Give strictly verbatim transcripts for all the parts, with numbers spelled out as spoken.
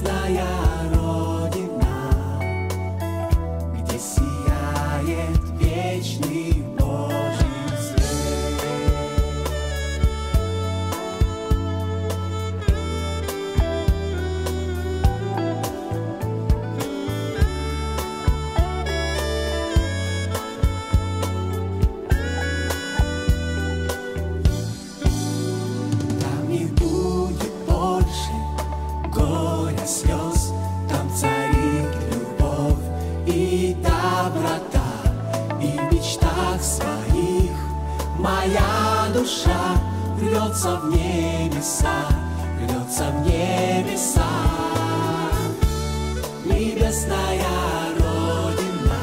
Небесная Родина, где сияет вечный Божий свет. Там не будет больше горя, слез, там царит любовь и доброта, и в мечтах своих моя душа рвется в небеса, рвется в небеса. Небесная Родина,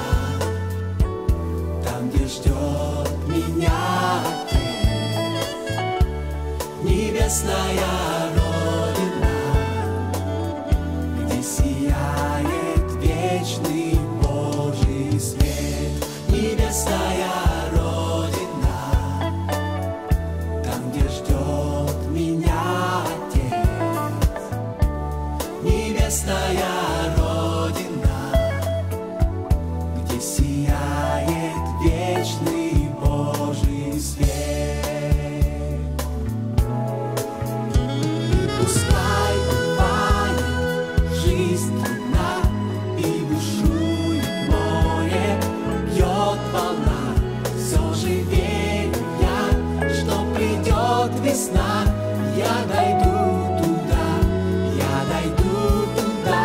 там, где ждет меня Отец. Небесная Родина, где сияет вечный Божий свет. Небесная Родина, там, где ждет меня Отец. Небесная Родина, где сияет вечный Божий свет. Пускай бывает жизнь трудна, и бушует море, бьет волна, все же верю я, что придет весна. Я дойду туда, я дойду туда.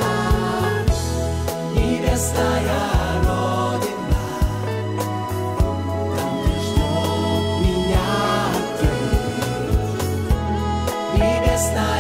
Небесная Родина, там, где ждет меня Отец. Небесная